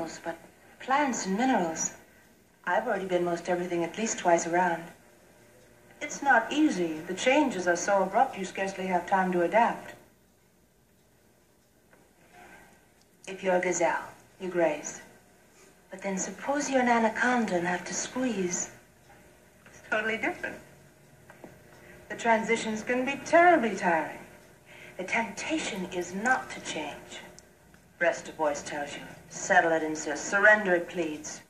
animals, but plants and minerals. I've already been most everything at least twice around. It's not easy. The changes are so abrupt you scarcely have time to adapt. If you're a gazelle, you graze. But then suppose you're an anaconda and have to squeeze. It's totally different. The transitions can be terribly tiring. The temptation is not to change. Rest of voice tells you. Settle it insists. Surrender it pleads.